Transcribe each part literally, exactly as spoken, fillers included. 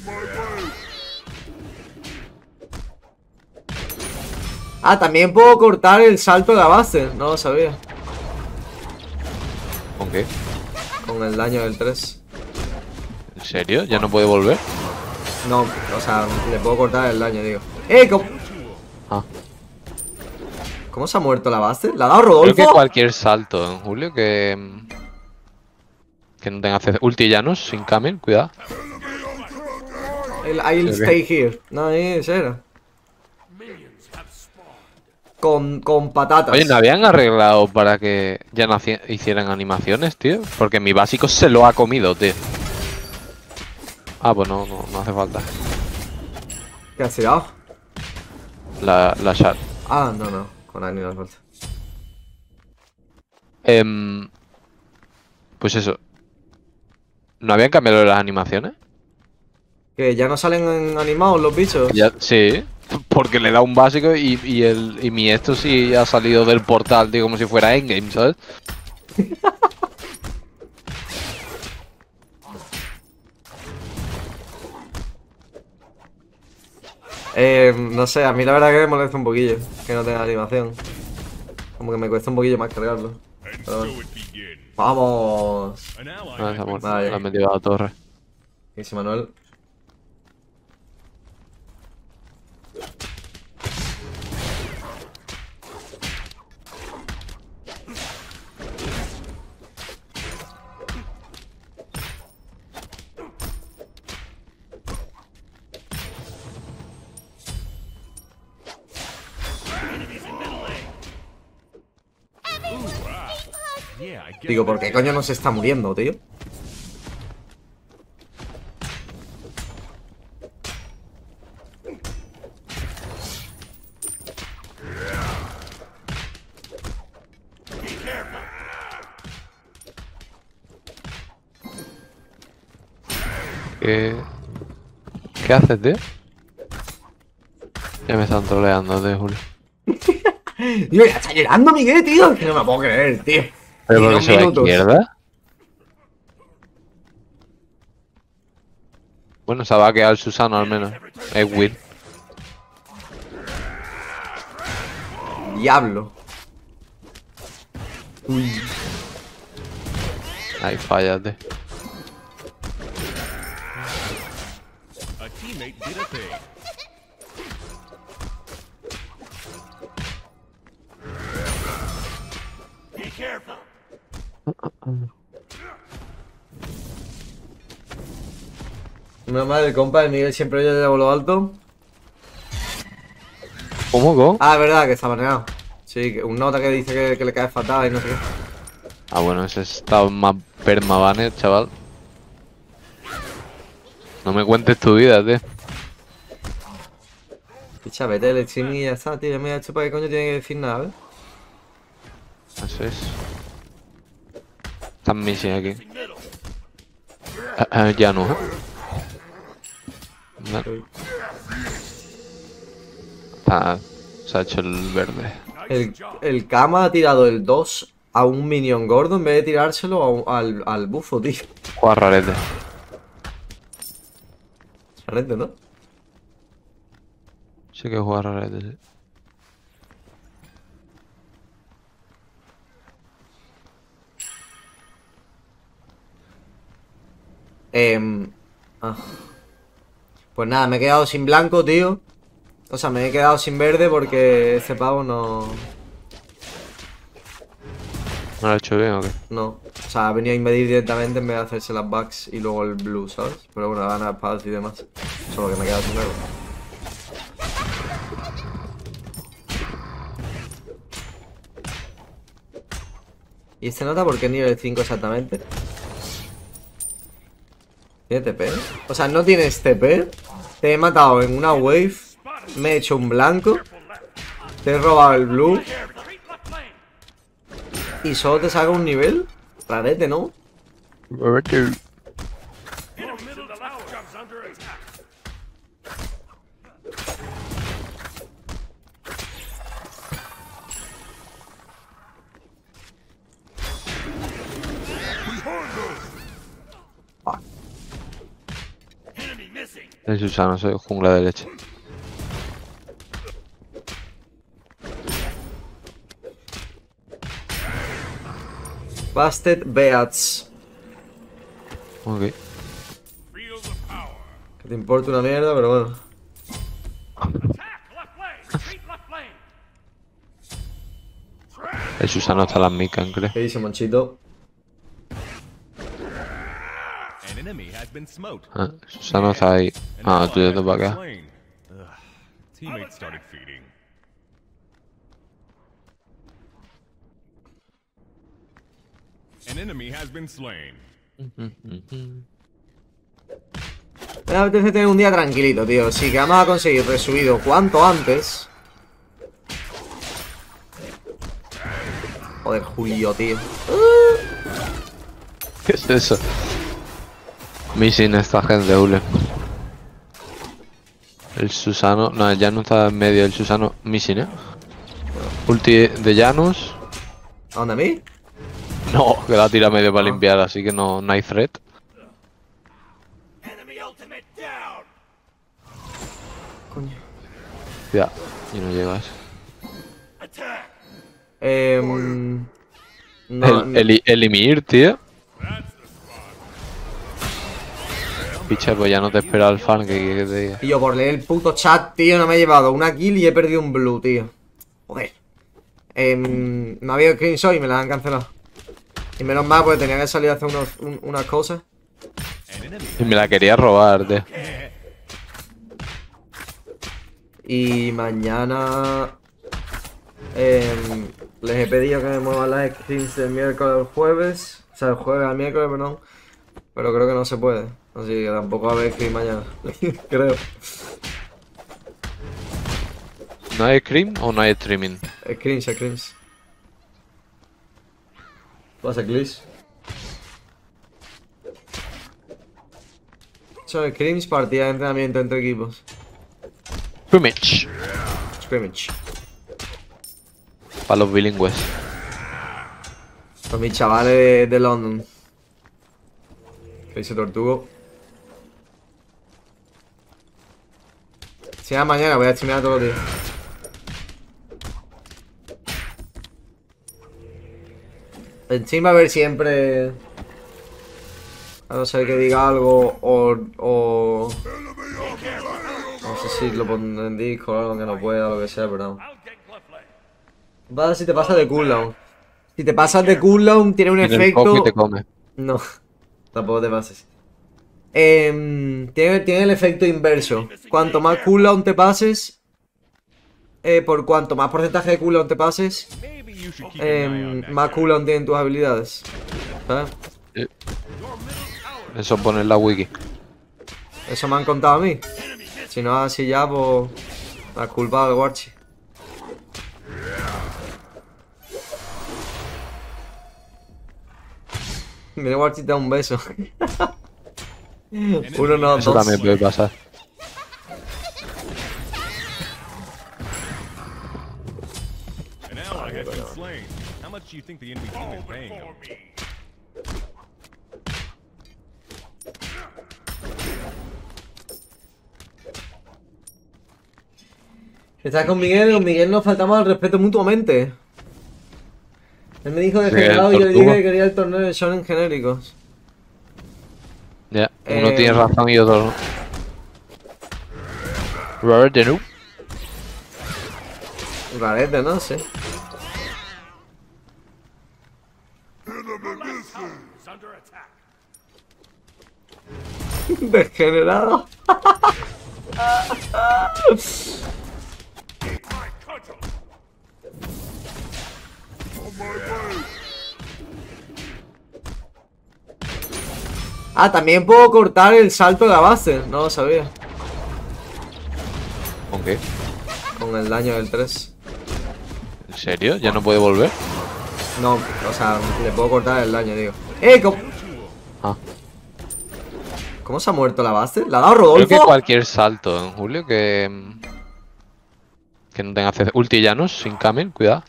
Ah, también puedo cortar el salto de la base. No lo sabía. ¿Con qué? Con el daño del tres. ¿En serio? ¿Ya no puede volver? No, o sea, le puedo cortar el daño, digo. ¡Eh! ¿Cómo, Ah. ¿Cómo se ha muerto la base? ¿La ha dado Creo Rodolfo? que cualquier salto en Julio que... Que no tenga acceso. Ulti llanos, sin Camel, cuidado. El I'll Sí, stay here. No, ese era. Con, con patatas. Oye, ¿no habían arreglado para que ya no hacía- hicieran animaciones, tío? Porque mi básico se lo ha comido, tío. Ah, pues no, no, no hace falta. ¿Qué has tirado? La, la shard. Ah, no, no. Con Ani no hace falta. Em, pues eso. ¿No habían cambiado las animaciones? Que ya no salen animados los bichos. Ya, sí. Porque le da un básico y, y, el, y mi esto sí ha salido del portal, tío, como si fuera Endgame, ¿sabes? Eh, no sé, a mí la verdad que me molesta un poquillo que no tenga animación. Como que me cuesta un poquillo más cargarlo. Pero bueno. ¡Vamos! Ah, se ha muerto. Vale. La ha metido a la torre. ¿Qué dice Manuel? Digo, ¿por qué coño no se está muriendo, tío? ¿Qué, ¿Qué haces, tío? Ya me están troleando, tío, Julio. Tío, ya está llorando Miguel, tío. Que no me puedo creer, tío. ¿Pero Ni por qué dos se va a minutos. izquierda? Bueno, se va a quedar Susano al menos. Es Will. Diablo. Uy. Ahí fállate. Menos mal, el compa de Miguel siempre oye de lo alto. ¿Cómo, go? Ah, es verdad, que está baneado. Sí, que un nota que dice que, que le cae fatal y no sé qué. Ah, bueno, ese está más permabanner, chaval. No me cuentes tu vida, tío. Picha, vete el stream y ya está, tío. Ya me he hecho para qué coño tiene que decir nada, ¿ves? Eso es. Están missing aquí. Ah, ah, ya no. No. Ah, se ha hecho el verde. El, el Kama ha tirado el dos a un minion gordo en vez de tirárselo a un- al, al bufo, tío. Juega rarete. Rente, ¿no? Sí que juega rarete, sí. Eh, ah. Pues nada, me he quedado sin blanco, tío. O sea, me he quedado sin verde porque este pavo no... ¿No lo ha hecho bien o qué? No. O sea, ha venido a invadir directamente en vez de hacerse las backs y luego el blue, ¿sabes? Pero bueno, van a espadas y demás. Solo que me he quedado sin verde. ¿Y este nota por qué nivel cinco exactamente? ¿Tiene T P? O sea, no tienes T P. Te he matado en una wave. Me he hecho un blanco. Te he robado el blue. Y solo te saca un nivel. Rarete, ¿no? El Susano, soy jungla de leche. Busted Beats. Ok. Que te importa una mierda, pero bueno. El Susano está en las mican, creo. ¿Qué dice, Monchito? Ah, Susano está ahí. Ah, tú yendo para acá. An enemy has been slain. Me apetece tener un día tranquilito, tío. Sí, que vamos a conseguir resubido cuanto antes. Joder, Julio, tío. ¿Qué es eso? Missing esta gente, Ule. El Susano. No, el Janus está en medio. El Susano missing, eh. Ulti de Janus. ¿A dónde, a mí? No, que la tira medio para Ah. limpiar, así que no, no hay threat. Coño. Ya, y no llegas. Eh, no, el, el, el Ymir, tío. Picha, pues ya no te espera el fan que, que te diga. Tío, por leer el puto chat, tío, no me he llevado una kill y he perdido un blue, tío. Joder. Eh, no había screenshot y me las han cancelado. Y menos mal, porque tenía que salir a hacer unos, un, unas cosas. Y me la quería robar, tío. Y mañana eh, les he pedido que me muevan las screens del miércoles al jueves. O sea, el jueves al miércoles, perdón. Pero creo que no se puede. Así que tampoco va a haber screen mañana. Creo. ¿No hay scream o no hay streaming? Screens, screens. Pasa, glitch. Son screens, partida de entrenamiento entre equipos. Scrimmage. Scrimmage. Para los bilingües. Con mis chavales de, de London. Que dice Tortugo. Si no, mañana voy a streamear todos los días. En stream va a haber siempre. A no ser que diga algo o. o no sé si lo pondré en Discord o algo que no pueda, lo que sea, pero no. Va si te pasas de cooldown. Si te pasas de cooldown, tiene un Tiene el efecto. coco y te come. No, tampoco te pases. Eh, tiene, tiene el efecto inverso. Cuanto más cooldown te pases, eh, por cuanto más porcentaje de cooldown te pases, eh, más cooldown tienen tus habilidades. ¿Sabes? Eso pone en la wiki. Eso me han contado a mí. Si no así ya, pues. La culpa de Warchi. Mira, Warchi te da un beso. Uno no, Eso dos. también puede pasar. An ally has been slain. How much do you think the enemy team is paying them? Estás con Miguel, con Miguel nos faltamos al respeto mutuamente. Él me dijo de Sí, generado y yo le Tortuga. dije que quería el torneo de Shonen genéricos. Ya, uno Eh, tiene razón y otro no. Robert de noob. Rarete, no sé. Degenerado. Ah, también puedo cortar el salto de la base. No lo sabía. ¿Con qué? Con el daño del tres. ¿En serio? ¿Ya no puede volver? No, o sea, le puedo cortar el daño, digo. ¡Eh! ¿Cómo, Ah. ¿Cómo se ha muerto la base? ¿La ha dado Creo Rodolfo? que cualquier salto, en Julio, que... Que no tenga acceso. Ulti Janus, sin Camel, cuidado.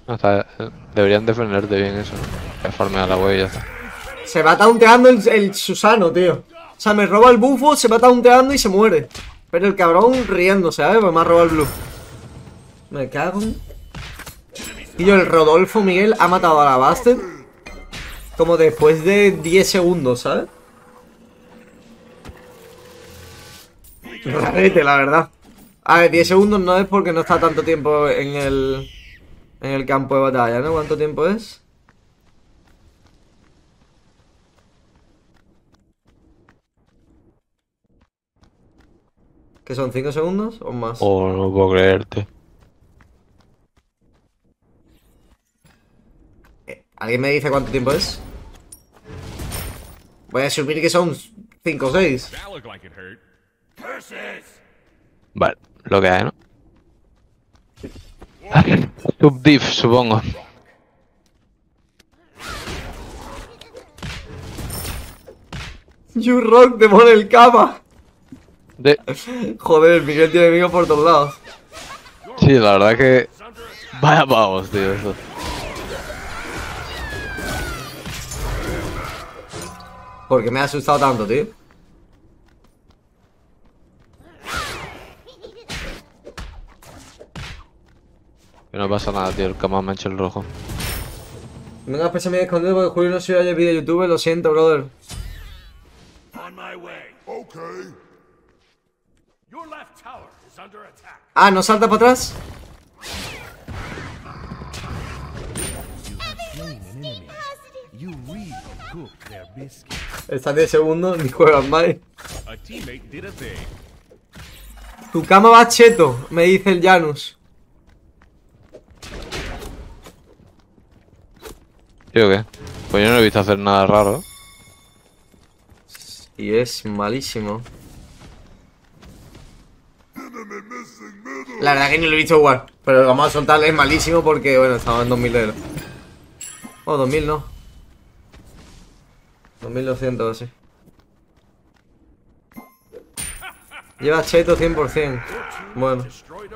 Hasta, deberían defenderte bien eso, ¿no? Que farmear la web y ya está. Se va taunteando el, el Susano, tío. O sea, me roba el bufo, se va taunteando y se muere. Pero el cabrón riendo, ¿sabes? Pues me ha robado el blue. Me cago en... Tío, el Rodolfo Miguel ha matado a la Bastet como después de diez segundos, ¿sabes? Rarete, la verdad. A ver, diez segundos no es porque no está tanto tiempo en el... En el campo de batalla, ¿no? ¿Cuánto tiempo es? ¿Que son cinco segundos o más? Oh, no puedo creerte. ¿Alguien me dice cuánto tiempo es? Voy a asumir que son cinco o seis. That looked like it hurt. Vale, lo que hay, ¿no? Subdiv, supongo. You rock te pone el cama. De... Joder, Miguel tiene amigos por todos lados. Sí, la verdad que... Vaya pavos, tío, eso. ¿Por qué me ha asustado tanto, tío? Que no pasa nada, tío, el cama me ha hecho el rojo. Venga, pues me he escondido porque Julio no se oye vídeo de YouTube, lo siento, brother. Ah, ¿no salta para atrás? Está diez segundos, ni juegas más. A teammate did a thing. Tu cama va cheto, me dice el Janus. ¿Tío qué? Pues yo no he visto hacer nada raro. Y es malísimo. La verdad que ni lo he visto jugar. Pero vamos a soltarle, es malísimo porque, bueno, estamos en dos mil euros. Oh, dos mil no. dos mil doscientos así. Lleva cheto cien por cien. Bueno.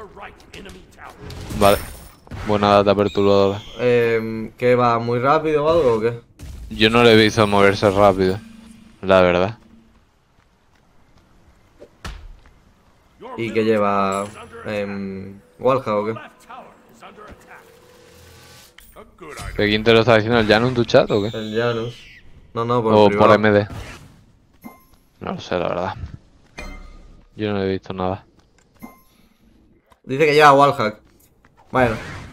Vale. Buena data perturbadora. Eh, ¿Qué va? ¿Muy rápido o algo o qué? Yo no le he visto moverse rápido. La verdad. ¿Y qué lleva? Eh, ¿Walha o qué? ¿Qué quién te lo está diciendo? ¿El Jan en tu chat o qué? El Janus. No, no, por O privado. por M D. No lo sé, la verdad. Yo no he visto nada. Dice que lleva wallhack. Bueno.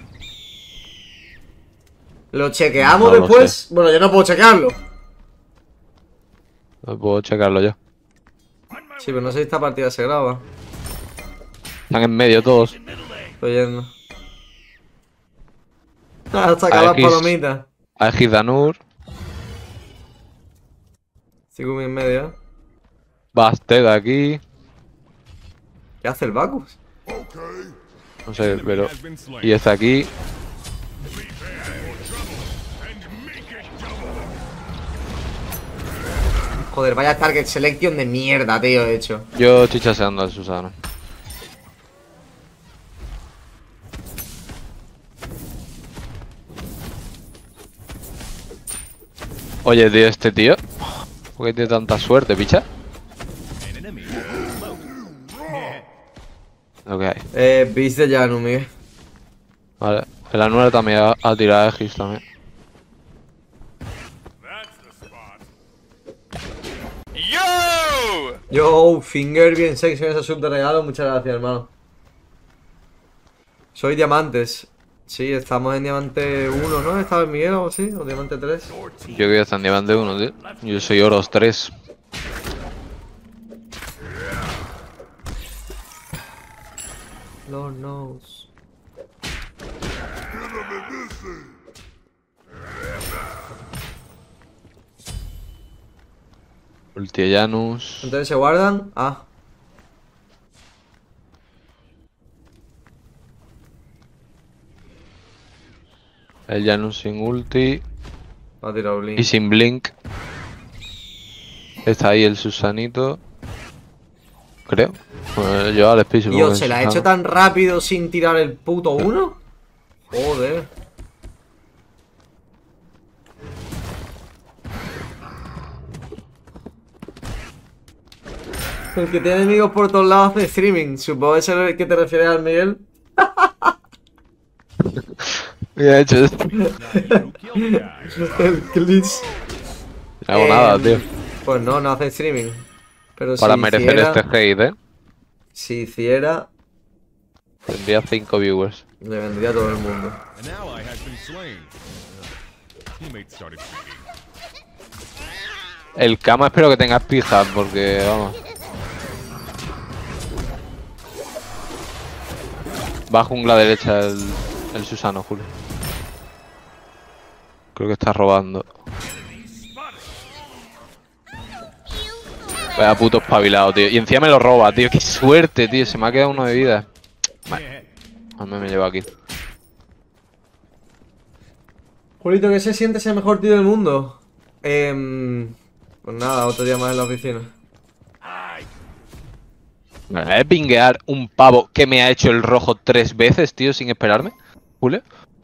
Lo chequeamos No lo después. sé. Bueno, yo no puedo chequearlo. No puedo checarlo yo. Sí, pero no sé si esta partida se graba. Están en medio todos. Estoy yendo. Ah, saca las X. palomitas. Aegis Danur. Sigo en medio. Bastet aquí. ¿Qué hace el Bacchus? No sé, pero... Y está aquí. Joder, vaya target selection de mierda, tío, he hecho. Yo estoy chaseando al Susano. Oye, tío, este tío. ¿Por qué tiene tanta suerte, picha? Lo que hay. Eh, Beast de Janus, Miguel. Vale. El Anuel también ha, ha tirado a Aegis también. ¡Yo! Yo, Finger, bien sexy en esa sub de regalo. Muchas gracias, hermano. Soy diamantes. Sí, estamos en diamante uno, ¿no? ¿Estaba en Miguel o algo así? ¿O diamante tres? Yo que ya están diamante uno, tío. Yo soy oros tres. Lord knows. Ulti Janus. Entonces se guardan. Ah. El Janus sin ulti. Va a tirar Blink. Y sin blink. Está ahí el Susanito. Creo. Bueno, yo al speed supongo Tío, que ¿se la ha Susano. hecho tan rápido sin tirar el puto uno? Joder. El que tiene enemigos por todos lados hace streaming. Supongo que es el que te refieres al Miguel. Mira, he hecho esto. Now you kill the guy. El glitch. No hago Eh, nada, tío. Pues no, no hace streaming. Pero Para si merecer hiciera, este hate, ¿eh? si hiciera, Tendría cinco viewers. le vendría a todo el mundo. An ally has been slain. Teammates started shooting. El Kama espero que tengas pijas, porque vamos. Va jungla derecha el, el Susano, Julio. Creo que está robando. Vaya puto espabilado, tío. Y encima me lo roba, tío. Qué suerte, tío. Se me ha quedado uno de vida. Vale. A mí me lleva aquí. Julito, ¿qué se siente ser el mejor tío del mundo? Eh, pues nada, otro día más en la oficina. ¿Me es pinguear un pavo que me ha hecho el rojo tres veces, tío, sin esperarme? Julio.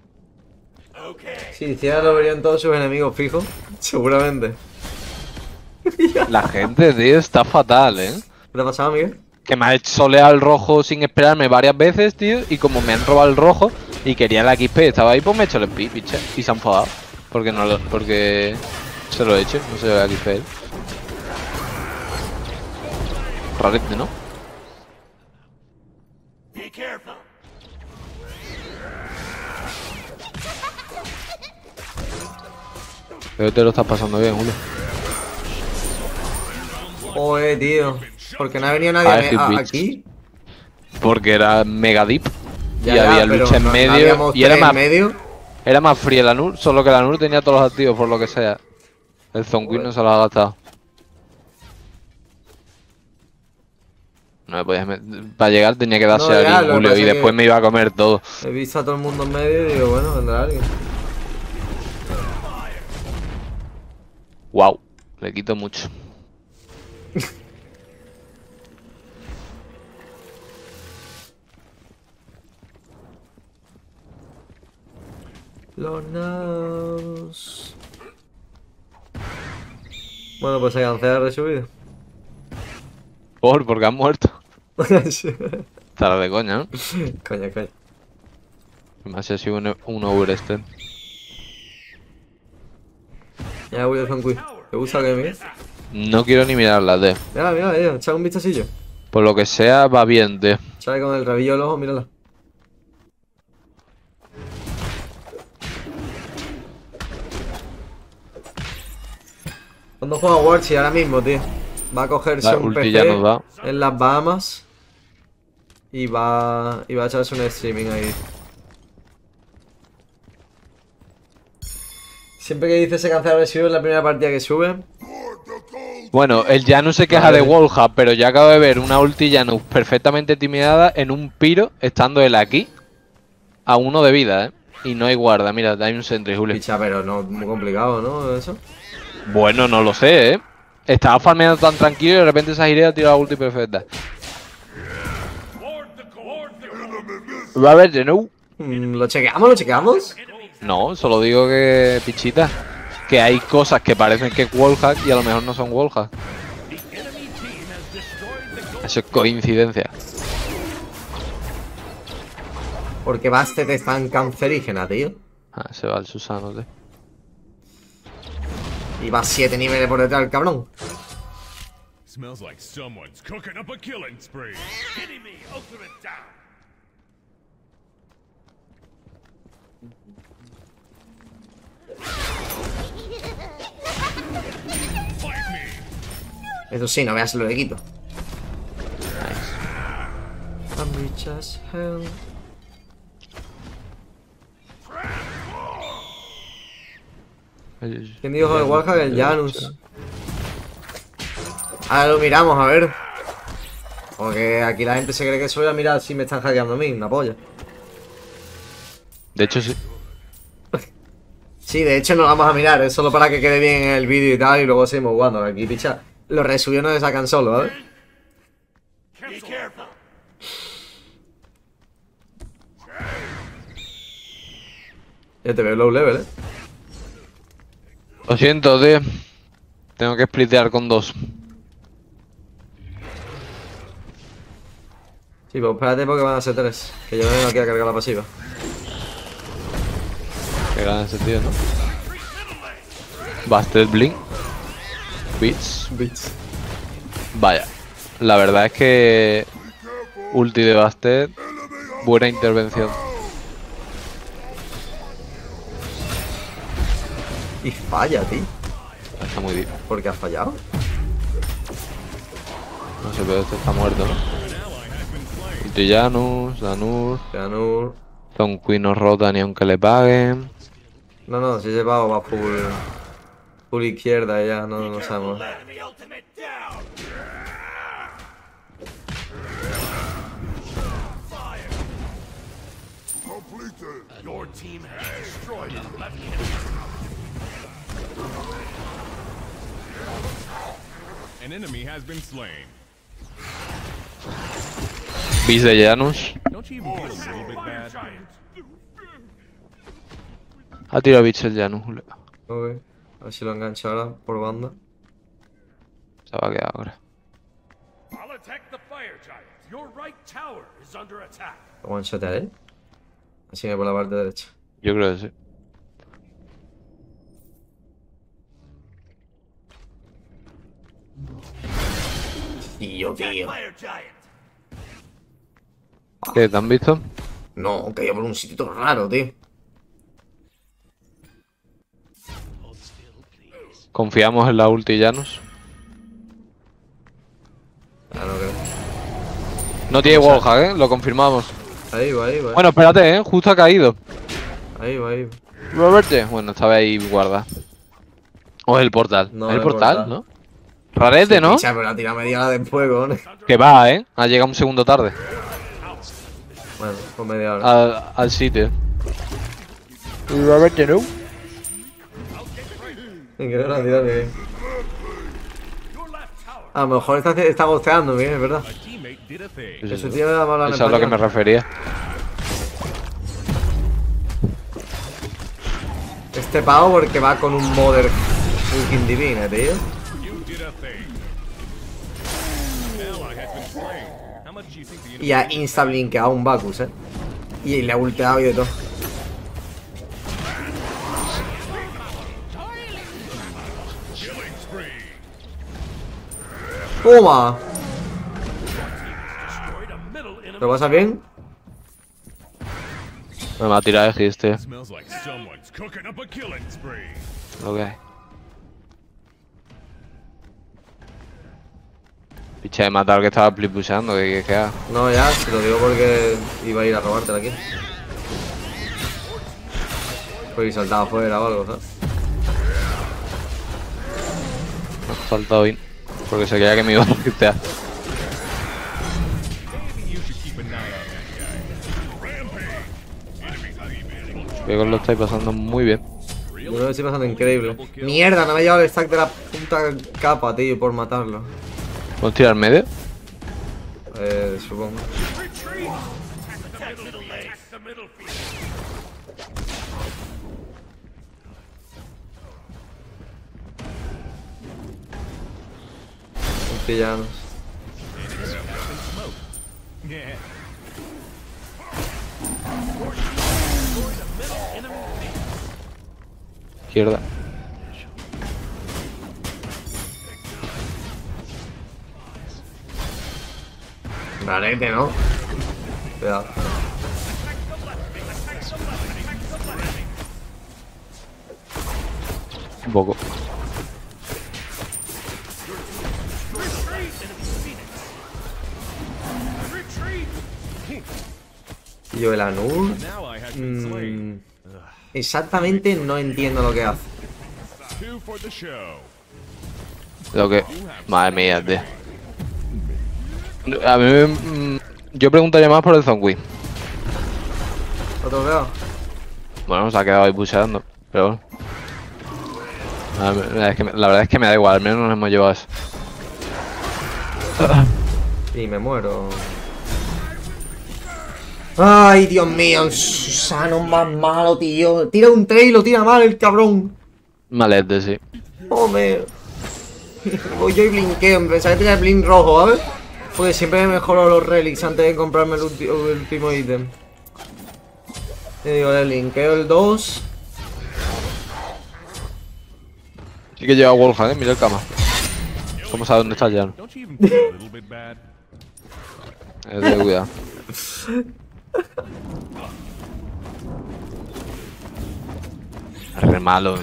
Si hiciera lo verían todos sus enemigos fijos, seguramente. La gente, tío, está fatal, ¿eh? ¿Qué te ha pasado, Miguel? Que me ha hecho solear el rojo sin esperarme varias veces, tío. Y como me han robado el rojo y quería la X P, estaba ahí, pues me he hecho el speed, picha. Y se han enfadado. Porque no lo, porque se lo he hecho, no se lo la X P él. Rarete, ¿no? Creo que te lo estás pasando bien, Julio. Joder, tío. Porque no ha venido nadie Ah, a- es a- Bitch. aquí. Porque era mega deep. Ya, y ya, había pero lucha en no- no medio. habíamos Y era tres en más, medio. era más fría la N U R, solo que la N U R tenía todos los activos, por lo que sea. El Zonquin no se lo ha gastado. No me podías met- Para llegar tenía que darse No, a ya, alguien, lo que Julio, pasa y es después que- me iba a comer todo. He visto a todo el mundo en medio y digo, bueno, vendrá alguien. Wow, le quito mucho. Los naos. Bueno, pues se cancela el resubido. Por, porque han muerto. Estará de coña, ¿no? Coña, coña. Me ha sido un, un overextend. Ya voy a hacer un quiz. ¿Te gusta que Miguel? No quiero ni mirarla, tío. Mira, mira, mira, echa un vistacillo. Por lo que sea, va bien, tío. Sale con el rabillo del ojo, mírala. ¿Cuándo juega Warchi ahora mismo, tío? Va a cogerse La un ulti ya nos P da. C en las Bahamas y va, y va a echarse un streaming ahí. Siempre que dice se cancela el recibo en la primera partida que sube. Bueno, él ya no se queja Vale. de Wallhack, pero yo acabo de ver una ulti Janus perfectamente timidada en un piro, estando él aquí, a uno de vida, ¿eh? Y no hay guarda, mira, hay un sentry, Julio. Picha, pero no, muy complicado, ¿no? Eso. Bueno, no lo sé, ¿eh? Estaba farmeando tan tranquilo y de repente esa girea tira la ulti perfecta. Va a ver, de nuevo. Mm, ¿Lo chequeamos? ¿Lo chequeamos? No, solo digo que, pichita, que hay cosas que parecen que es wallhack y a lo mejor no son wallhack. Eso es coincidencia. Porque Bastet es tan cancerígena, tío. Ah, se va el Susano, tío. Y va siete niveles por detrás del cabrón. Smells like someone's cooking up a killing spree. Enemy ultimate down. Fight me. Eso sí, no veas lo de quito. I'm rich as hell. ¿Quién dijo el Wallhack? El Janus. Ahora lo miramos, a ver. Porque aquí la gente se cree que soy a mirar si me están hackeando a mí, una polla. De hecho, sí. Sí, de hecho no lo vamos a mirar, es solo para que quede bien en el vídeo y tal, y luego seguimos jugando. Aquí, picha, los resubidos no se sacan solo, ¿vale? Ya te veo low level, ¿eh? Lo siento, tío. Tengo que splitear con dos. Sí, pues espérate porque van a ser tres. Que yo vengo aquí a cargar la pasiva. Que gana ese tío, ¿no? Busted Blink. Beats. Bitch. Vaya. La verdad es que... Ulti de Busted. Buena intervención. Y falla, tío. Está muy bien. ¿Por qué has fallado? No sé, pero este está muerto, ¿no? Ulti Janus, Danur. Janur. Son Queen no rota ni aunque le paguen. No, no, si he llevado va full. Full izquierda ya, no, no sabemos. Your team has destroyed a left hand. An enemy has been slain. Bis de Janus. Don't you even feel a little bit bad? Ha tirado Bis el Janus, Julio. Ok. A ver si lo engancho ahora por banda. Se va a quedar ahora. I'll attack the fire giant. Your right tower is under attack. Lo one-shotearé. Así que por la parte derecha. Yo creo que sí. Tío, tío. Fire giant. ¿Qué? ¿Te han visto? No, caía por un sitio todo raro, tío. Confiamos en la ulti Janus. Ah, no creo. No tiene wallhack, ¿eh? Lo confirmamos. Ahí va, ahí va. Bueno, espérate, ¿eh? Justo ha caído. Ahí va, ahí va. Robert. Bueno, estaba ahí guarda. O es el portal. No, es el el portal, portal. ¿no? Rarete, ¿no? Picha, pero la tira media hora después, ¿no? Que va, ¿eh? Ha llegado un segundo tarde. Bueno, pues media hora. Al, al sitio. Robert, ¿no? Increíble la tira bien. A lo mejor está, está gosteando bien, es verdad. A teammate did a thing. Sí, sí, Ese sí. tío me va a hablar en Eso es a lo que me español. refería. Este pavo porque va con un modder fucking divine, tío. You did a thing. An ally has been slain. How much do you think the enemy Y ha insta-blinkeado un Bacchus, eh. Y le ha ulteado y de todo. killing spree? ¡Toma! Destroyed a middle enemy. ¿Lo pasa bien? Me va a tirar de hit, tío. Smells like someone's cooking up a killing spree. Lo que hay. Picha de matar que estaba flip pushando, que que queda. No, ya, se lo digo porque iba a ir a robártela aquí. Porque saltaba afuera o algo, ¿sabes? Me ha saltado bien. Porque se creía que me iba a quitar. Maybe you should keep an eye on that guy. Rampage. Enemies leaving. Creo que lo estáis pasando muy bien. Yo lo estoy pasando increíble. Mierda, no me ha llevado el stack de la puta capa, tío, por matarlo. ¿Puedo tirar medio? Eh, supongo. Retreat. Attack the middle legs. Attack the middle feet. Villanos. Yeah. Izquierda. Rarete, ¿no? Cuidado. Un poco. Y yo el Anur. An ally has been slain. mm, exactamente no entiendo lo que hace. Two for the show. Lo que... Madre mía, tío. A mí me... mm, yo preguntaría más por el Zombie. ¿Otro veo? Bueno, se ha quedado ahí pusheando, pero bueno. A ver, es que me- la verdad es que me da igual, al menos nos hemos llevado eso. Y me muero. Ay, Dios mío, el Susano más malo, tío. Tira un trail y lo tira mal el cabrón. Malete, sí. Hombre. Voy yo y blinkeo, pensaba que tenía el blink rojo, ¿sabes? Porque siempre me mejoro los relics antes de comprarme el, ulti el último ítem. Te digo, le linkeo el dos. Sí que lleva Wolfgang, eh, mira el cama. ¿Cómo sabe dónde está el llano? Don't you even feel a little bit bad? Es de cuidado. Re malo.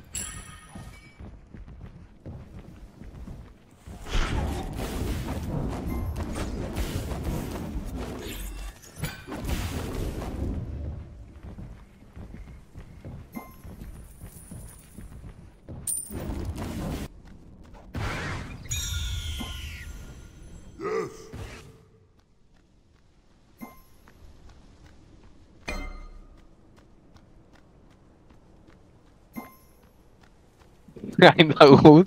Kinda good.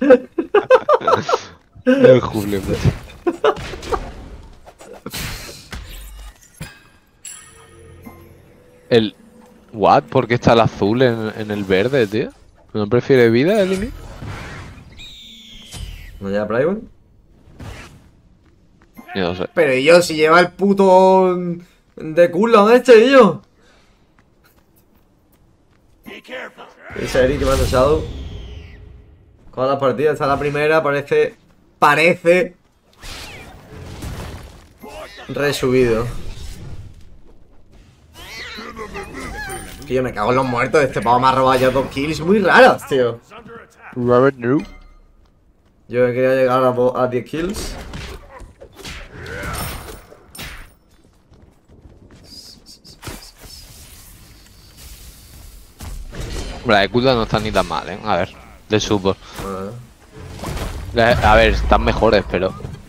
El Julio, pues. El... What? ¿Por qué está el azul en, en el verde, tío? ¿No prefiere vida, Elimi? ¿No lleva Playboy? Yo no sé. Pero y yo, si lleva el puto de cooldown este, y yo. Ese Eric que me ha echado. Con la partida, está la primera, parece. Parece. Resubido. Que yo me cago en los muertos. Este pavo me ha robado ya dos kills muy raros, tío. Robert New. Yo quería llegar a, a diez kills. La de cooldown no está ni tan mal, eh. A ver, de support. Ah. La- A ver, están mejores, pero.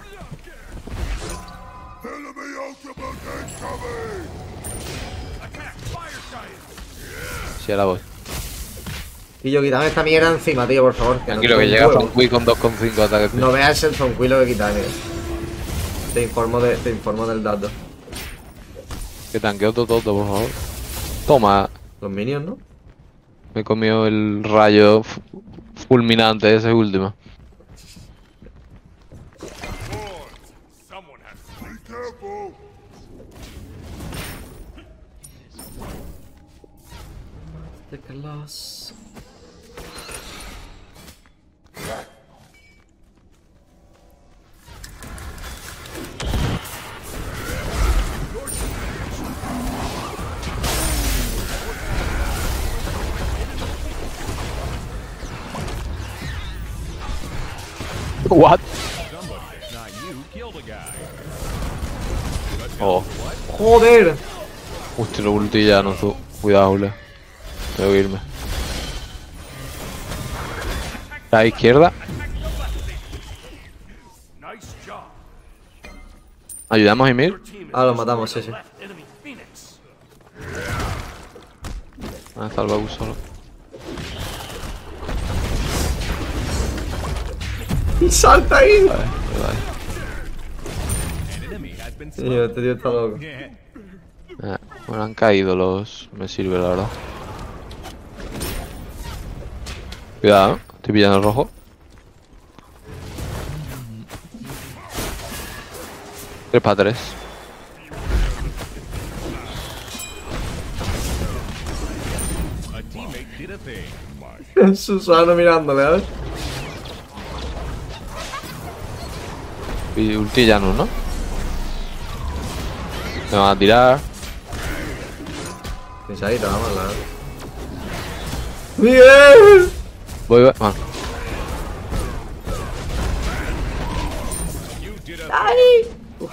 Sí, ahora voy. Y yo, quítame esta mierda encima, tío, por favor. Que Tranquilo, no que tengo llega un huevo. Zonqui con dos coma cinco ataques. No veas el Zonqui lo que quitaré. Te informo, de, te informo del dato. Que tanqueo todo, todo, por favor. Toma, Los minions, ¿no? me comió el rayo fu- fulminante ese último. Someone has to be careful. Take a loss. What? Somebody that's not you killed a guy. Oh. ¡Joder! Hostia, lo ulti ya no tú. Cuidado, Julio. Tengo que irme. La izquierda. Nice job. Ayudamos a Ymir. Team is Ah, lo matamos, sí, sí. left enemy Phoenix. Ah, está el Babu solo. ¡Y salta ahí! Vale, vale. An enemy has been Tío, este tío está loco. Yeah. Ah, bueno, han caído los... Me sirve, la verdad. Cuidado, estoy pillando el rojo. tres para tres. A teammate did a thing. Susano mirándole, ¿sabes? Y ulti ya no, ¿no? Me van a tirar. Pensadita, vamos, la. ¡Bien! Voy, voy. Ah. You did a ¡Ay!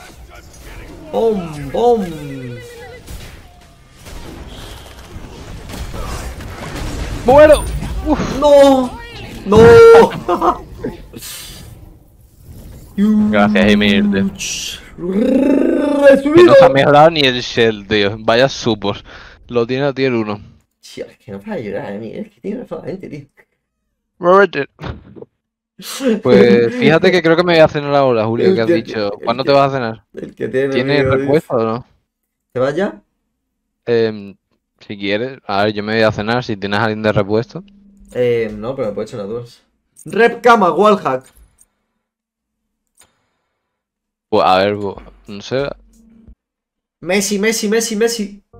¡Bom! ¡Bom! ¡Muero! Uf. ¡No! ¡No! Gracias, Ymir, tío. Que ¡Resubido! no se ha mejorado ni el Shell, tío. Vaya support. Lo tiene a tier uno. Tío, es que no para llorar, eh, es que tiene razón la gente, tío. Robert. Pues fíjate que creo que me voy a cenar ahora, Julio, El que has que- dicho. el ¿Cuándo que- te vas a cenar? El que tiene. ¿Tienes amigo, respuesta o no? ¿Te vas ya? Em, si quieres. A ver, yo me voy a cenar. Si tienes a alguien de repuesto. Eh, no, pero me puedo echar una dudas. Rep Kama, Wallhack. Pues a ver, pues, no sé. Messi, Messi, Messi, Messi.